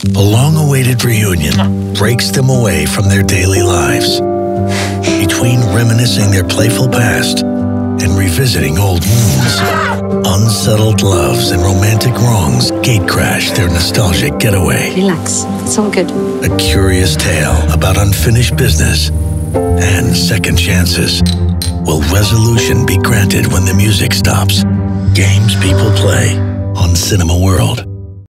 A long-awaited reunion breaks them away from their daily lives. Between reminiscing their playful past and revisiting old wounds, unsettled loves and romantic wrongs gatecrash their nostalgic getaway. Relax, it's all good. A curious tale about unfinished business and second chances. Will resolution be granted when the music stops? Games people play on CinemaWorld.